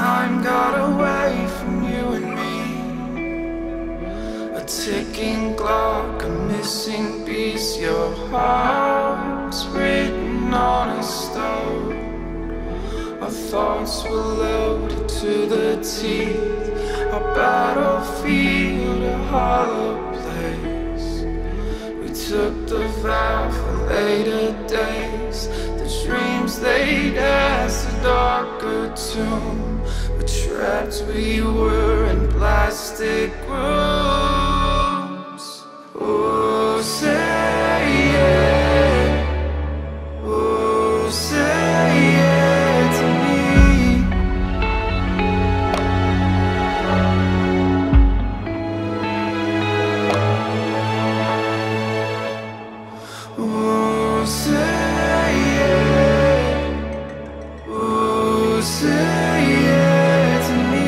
time got away from you and me. A ticking clock, a missing piece. Your heart's written on a stone. Our thoughts were loaded to the teeth. A battlefield, a hollow place. We took the vow for later days. The dreams they'd ask a darker tomb. But trapped we were in plastic rooms. Oh, say it. Oh, say it to me. Oh, say it. Oh, say it to me.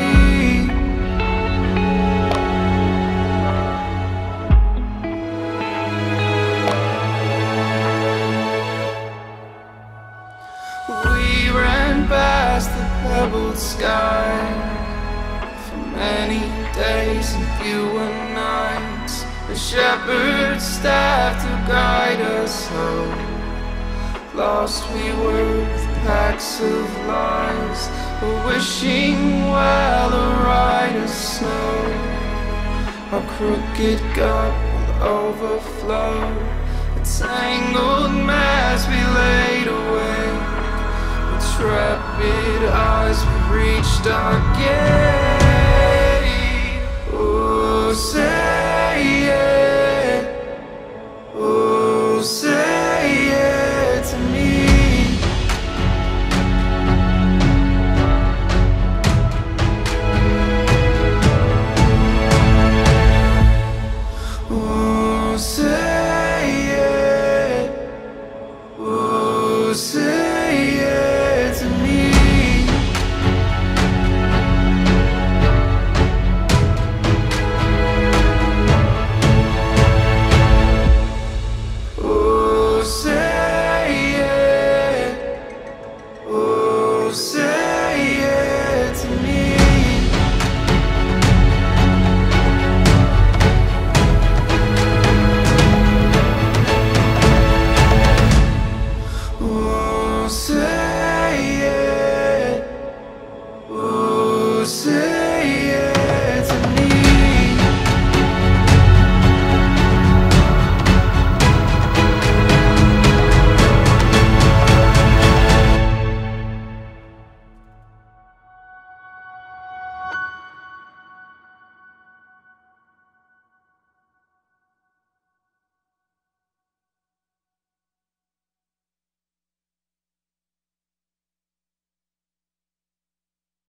We ran past the pebbled sky for many days and fewer nights. The shepherd's staff to guide us home. Lost we were with packs of lies, but wishing well the riders snow. Our crooked gut will overflow. A tangled mass we laid away. With trepid eyes we reached our gate. Oh, say it.